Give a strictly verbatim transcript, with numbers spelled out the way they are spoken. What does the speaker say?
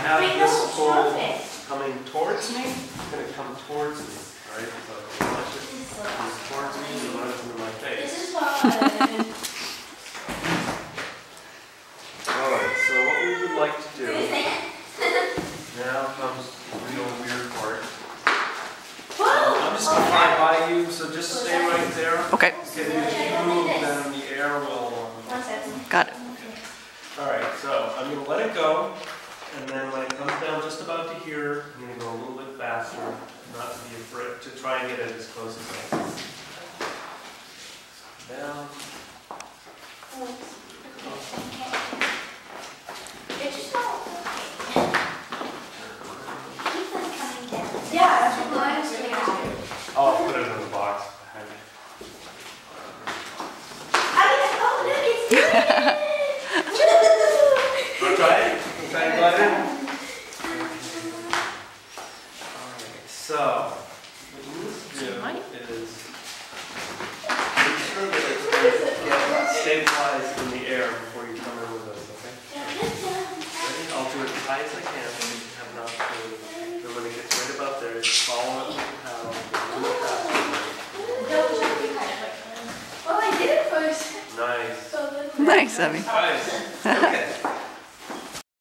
have this pole coming towards me, it's going to come towards me, right? So watch it comes towards me and runs into my face. This is fun. Alright, so what we would like to do, now comes the real weird part. I'm just going to fly by you, so just stay right there. Okay. Okay, if you move, then the air will... Got it. Alright, so I'm going to let it go, and then when it comes down just about to here, I'm going to go a little bit faster, not to be afraid, to try and get it as close as I can. Down. Yeah, that's what I was thinking. I'll put it in the box behind me. Oh, look, it's doing it! Want to try it? Want to try and glide in? Alright, so what you need to do is make sure that it's going to stabilize in the air before you come in with us, okay? Ready? I'll do it as high as I can so you can have an opportunity. Then when it gets right about there, just follow it with the paddle. Really fast. Oh, I did it first. Nice. Nice, Abby. Nice. Okay.